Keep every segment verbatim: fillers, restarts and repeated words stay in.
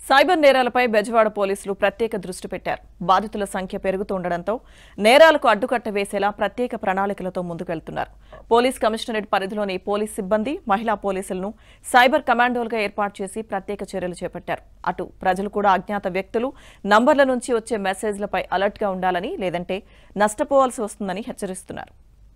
Cyber నేరాలపై Bezawada పోలీసులు ప్రత్యేక దృష్టి పెట్టారు. బాధితుల సంఖ్య పెరుగుతుండడంతో నేరాలకు అడ్డుకట్ట వేసేలా ప్రత్యేక ప్రణాళికలతో ముందుకెళ్తున్నారు. పోలీస్ కమిషనరేట్ పరిధిలోని పోలీస్ సిబ్బంది, మహిళా పోలీసులను సైబర్ కమాండోలుగా ఏర్పాటు చేసి ప్రత్యేక చర్యలు చేపట్టారు. అటు ప్రజలు కూడా అజ్ఞాత వ్యక్తులు నంబర్ల నుంచి వచ్చే మెసేజ్లపై అలర్ట్ గా ఉండాలని, లేదంటే నష్టపోవాల్సి వస్తుందని హెచ్చరిస్తున్నారు.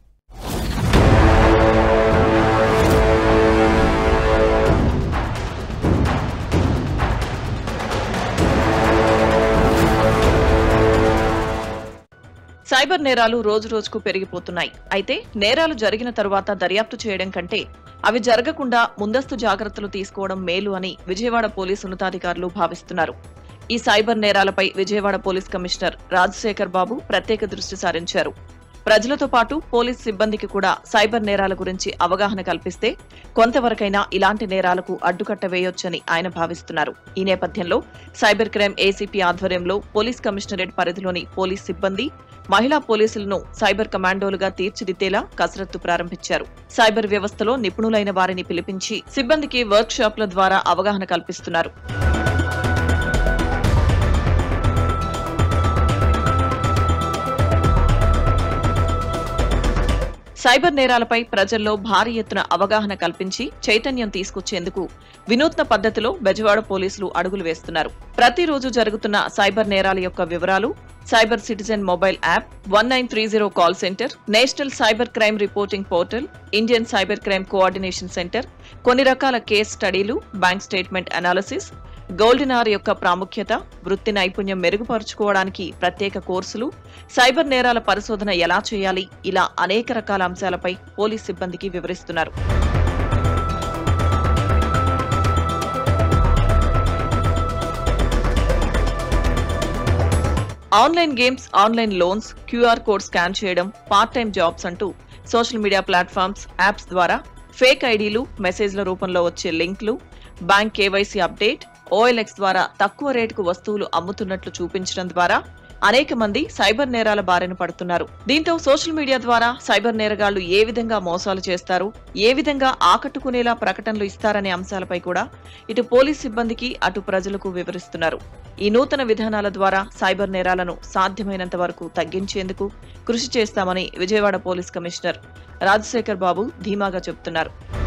సైబర్ నేరాలు రోజు రోజుకు పెరిగిపోతున్నాయి. అయితే నేరాలు జరిగిన తరువాత దర్యాప్తు చేయడం కంటే అవి జరగకుండా ముందస్తు జాగ్రత్తలు తీసుకోవడం మేలు అని విజయవాడ పోలీసు ఉన్నతాధికారులు భావిస్తున్నారు. ఈ సైబర్ నేరాలపై విజయవాడ పోలీస్ కమిషనర్ రాజశేఖర్ బాబు ప్రత్యేక దృష్టి సారించారు. ప్రజలతో పాటు పోలీస్ సిబ్బందికి కూడా సైబర్ నేరాల గురించి అవగాహన కల్పిస్తే కొంతవరకైనా ఇలాంటి నేరాలకు అడ్డుకట్ట వేయొచ్చని ఆయన భావిస్తున్నారు. ఈ నేపథ్యంలో సైబర్ క్రైమ్ ఏసీపీ ఆధ్వర్యంలో పోలీస్ కమిషనరేట్ పరిధిలోని పోలీస్ సిబ్బంది, మహిళా పోలీసులను సైబర్ కమాండోలుగా తీర్చిదిద్దేలా కసరత్తు ప్రారంభించారు. సైబర్ వ్యవస్థలో నిపుణులైన వారిని పిలిపించి సిబ్బందికి వర్క్ షాప్ల ద్వారా అవగాహన కల్పిస్తున్నారు. సైబర్ నేరాలపై ప్రజల్లో భారీ ఎత్తున అవగాహన కల్పించి చైతన్యం తీసుకొచ్చేందుకు వినూత్న పద్ధతిలో బెజవాడ పోలీసులు అడుగులు వేస్తున్నారు. ప్రతిరోజు జరుగుతున్న సైబర్ నేరాల యొక్క వివరాలు cyber citizen mobile app, one nine three zero call centre, national cyber crime reporting portal, Indian cyber crime coordination centre, కొన్ని రకాల కేస్ స్టడీలు, bank statement analysis, golden hour యొక్క ప్రాముఖ్యత, వృత్తి నైపుణ్యం మెరుగుపరుచుకోవడానికి ప్రత్యేక కోర్సులు, సైబర్ నేరాల పరిశోధన ఎలా చేయాలి, ఇలా అనేక రకాల అంశాలపై పోలీస్ సిబ్బందికి వివరిస్తున్నారు. Online games, online loans, QR code scan చేయడం, పార్ట్ టైం జాబ్స్ అంటూ సోషల్ మీడియా ప్లాట్ఫామ్స్, యాప్స్ ద్వారా ఫేక్ ఐడీలు, మెసేజ్ల రూపంలో వచ్చే లింక్లు, బ్యాంక్ కేవైసీ అప్డేట్, ఓఎల్ఎక్స్ ద్వారా తక్కువ రేటుకు వస్తువులు అమ్ముతున్నట్లు చూపించడం ద్వారా అనేక మంది సైబర్ నేరాల బారిన పడుతున్నారు. దీంతో సోషల్ మీడియా ద్వారా సైబర్ నేరగాళ్లు ఏ విధంగా మోసాలు చేస్తారు, ఏ విధంగా ఆకట్టుకునేలా ప్రకటనలు ఇస్తారనే అంశాలపై కూడా ఇటు పోలీస్ సిబ్బందికి, అటు ప్రజలకు వివరిస్తున్నారు. ఈ నూతన విధానాల ద్వారా సైబర్ నేరాలను సాధ్యమైనంత వరకు తగ్గించేందుకు కృషి చేస్తామని విజయవాడ పోలీస్ కమిషనర్ రాజశేఖర్ బాబు ధీమాగా చెబుతున్నారు.